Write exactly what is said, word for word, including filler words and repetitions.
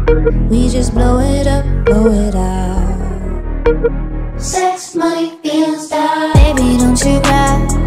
We just blow it up, blow it out. Sex, money, feelings, die. Baby, don't you cry.